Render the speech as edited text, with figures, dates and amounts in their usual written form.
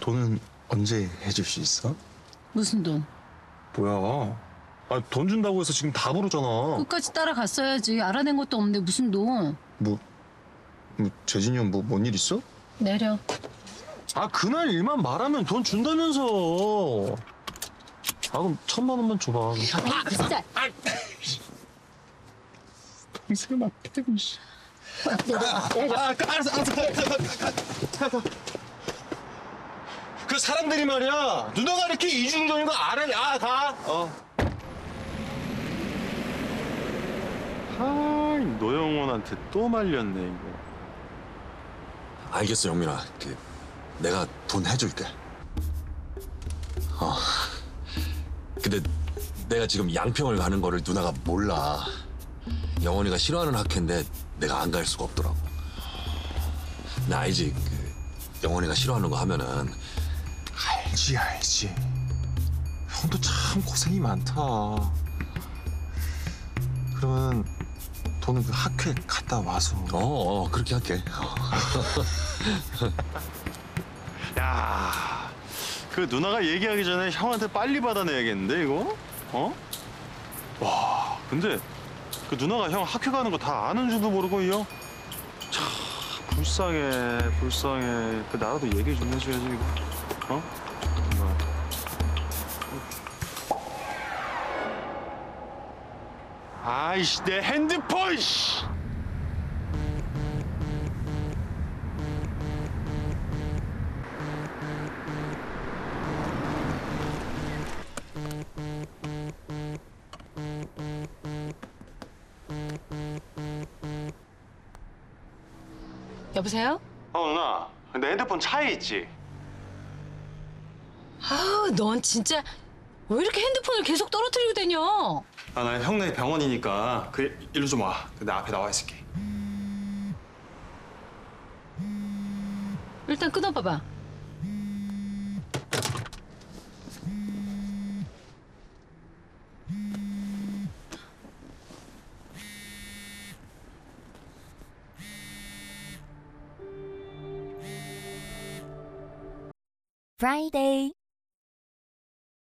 돈은 언제 해줄 수 있어? 무슨 돈? 뭐야? 아, 돈 준다고 해서 지금 다 부르잖아. 끝까지 따라갔어야지. 알아낸 것도 없는데 무슨 돈? 재진이 형 뭔 일 있어? 내려. 아, 그날 일만 말하면 돈 준다면서. 아, 그럼 1,000만 원만 줘봐. 아, 진짜. 동생을 막 패고, 씨. 알았어. 그 사람들이 말이야, 누나가 이렇게 이중적인 거 알아? 야, 가. 아이, 노영원한테 또 말렸네 이거. 알겠어, 영민아. 내가 돈 해줄게. 근데 내가 지금 양평을 가는 거를 누나가 몰라. 영원이가 싫어하는 학회인데 내가 안 갈 수가 없더라고. 나 알지? 영원이가 싫어하는 거 하면은. 알지. 형도 참 고생이 많다. 그러면 돈은 그 학회 갔다 와서. 그렇게 할게. 야, 그 누나가 얘기하기 전에 형한테 빨리 받아내야겠는데 이거? 와, 근데 그 누나가 형 학회 가는 거 다 아는 줄도 모르고 이요? 참 불쌍해. 그 나라도 얘기 좀 해줘야지 이거. 정말. 아이씨, 내 핸드폰, 씨! 여보세요? 누나. 내 핸드폰 차에 있지? 아우, 넌 진짜 왜 이렇게 핸드폰을 계속 떨어뜨리고 다녀? 나 형네 병원이니까 일로 좀 와. 나 앞에 나와 있을게. 일단 끊어봐봐. Friday.